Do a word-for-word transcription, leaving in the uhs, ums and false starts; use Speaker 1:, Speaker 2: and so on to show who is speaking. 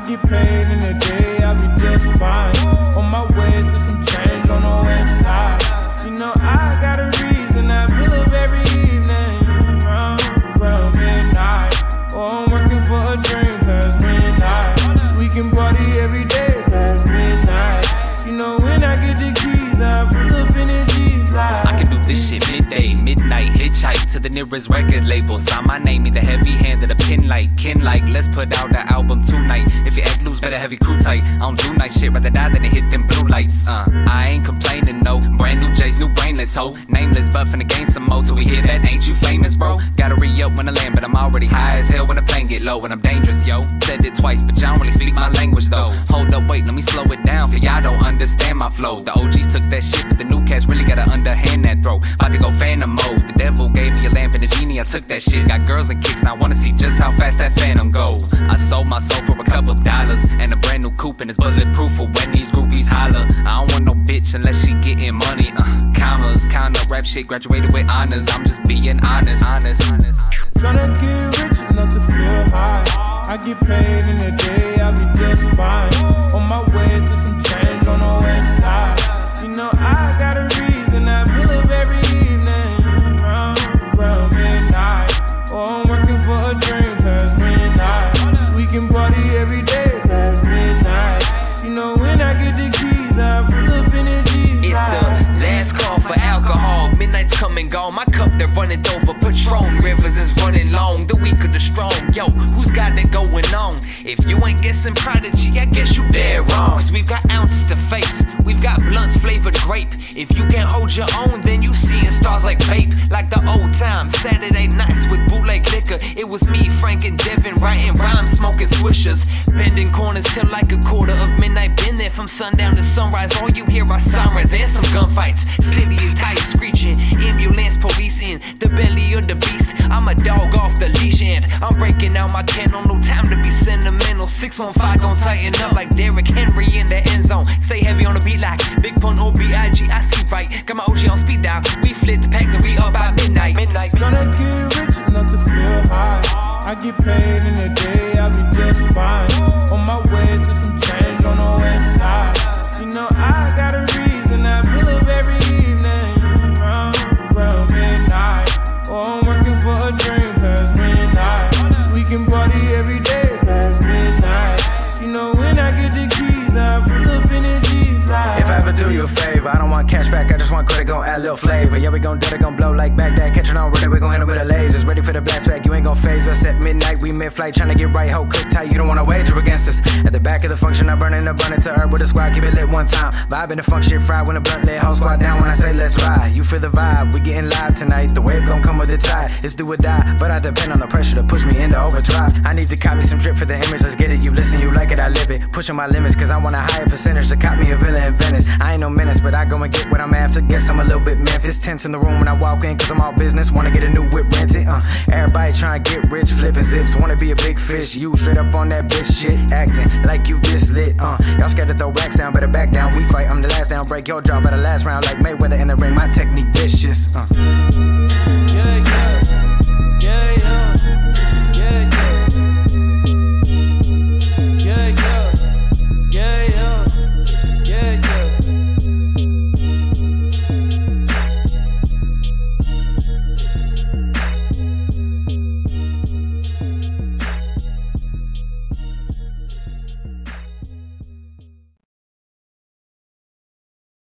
Speaker 1: get paid in a day, I'll be just fine. On my way to some change on the west side. You know I got a reason, I pull up every evening around, around midnight. Or I'm working for a dream past midnight. So we can party every day past midnight. You know when I get the keys, I pull up in a Jeep like.
Speaker 2: I can do this shit midday, midnight, hitchhike to the nearest record label. Sign my name, either heavy handed, a pin like, kin like. Let's put out the album tonight. If you act loose, better have your crew tight. I don't do nice shit, rather die than to hit them blue lights. Uh, I ain't complaining, no. Brand new J's, new brainless hoe. Nameless, but finna gain some more. Till we hear that, ain't you famous, bro? Gotta re-up when I land, but I'm already high as hell when the plane get low. And I'm dangerous, yo. Said it twice, but y'all don't really speak my language, though. Hold up, wait, let me slow it down, for y'all don't understand my flow. The O Gs took that shit, but the new cats really gotta underhand that throw. About to go phantom mode. The devil gave me a lamp and a genie, I took that shit. Got girls and kicks, now I wanna see just how fast that phantom go. I sold my soul for a couple dollars, and a brand new coupe, and it's bulletproof for when these groupies holler. I don't want no bitch unless she getting money, uh, commas, kinda rap shit, graduated with honors. I'm just being honest, honest, honest.
Speaker 1: Tryna get rich enough to feel high. I get paid in a day, I'll be just fine. On my way to some change on the west side. You know I got a reason, I pull up every evening around, around midnight. Or I'm working for a dream past midnight. So we can party every day past midnight. You know when I get the keys, I pull up in a Jeep.
Speaker 3: It's the last call for alcohol. Midnight's come and gone. My cup they're running over. Patron rivers is running long. The weak of the strong. Yo, who's got it going on? If you ain't guessing Prodigy, I guess you dead wrong. Cause we've got ounces to face. We've got blunts flavored grape. If you can't hold your own, then you seeing stars like Bape. Like the old times, Saturday nights with bootleg liquor. It was me, Frank, and Devin writing rhymes, smoking swishers. Bending corners till like a quarter of midnight. Been there from sundown to sunrise. All you hear are sirens and some gunfights. City and tires screeching. Ambulance police in the belly of the beast. I'm a dog off the leash and I'm breaking out my kennel. No time to be sentimental. six one five gon' tighten up like Derrick Henry in the end zone. Stay heavy on the beat like Big Pun or B I G. I see right. Got my O G on speed dial. We flip the pack to re up by midnight. Midnight.
Speaker 1: Tryna get rich enough to feel high. I get paid in a day, I'll be just fine. On my way to some change on the west side. You know I got a reason, I pull up every evening around, around midnight. Or I'm working for a dream past midnight. So we can party every day past midnight. You know when I get the keys, I pull up in a Jeep like.
Speaker 4: If I ever do you a favor, I don't want cash back, I just want credit, gon' add a little flavor. Yeah, we gon' do it, gon' blow like Baghdad. Catching on with it, we gon' hit it with the lasers. Ready for the blast back, you ain't gon' phase us. At midnight, we mid-flight, tryna get right, hold cook tight. You don't wanna wager against us. At the back of the function, I burn it up, run it to herb with a squad, keep it lit one time. Vibe in the funk shit fried when the blunt lit, whole squad down when I say let's ride. You feel the vibe, we getting live tonight. The wave gon' come with the tide, it's do or die. But I depend on the pressure to push me into overdrive. I need to copy some drip for the image, let's get it. You listen, you like it, I live it. Pushing my limits, cause I want a higher percentage to cop me a villa in Venice. I ain't no menace, but I go and get what I'm after. Guess I'm a little bit Memphis. Tense in the room when I walk in, cause I'm all business. Wanna get a new whip rented. Uh, everybody trying to get rich, flipping zips. Wanna be a big fish. You straight up on that bitch shit. Acting like you this lit. Uh, y'all scared to throw racks down, better back down. We fight, I'm the last down. Break your jaw by the last round like Mayweather in the ring. My technique vicious. Uh.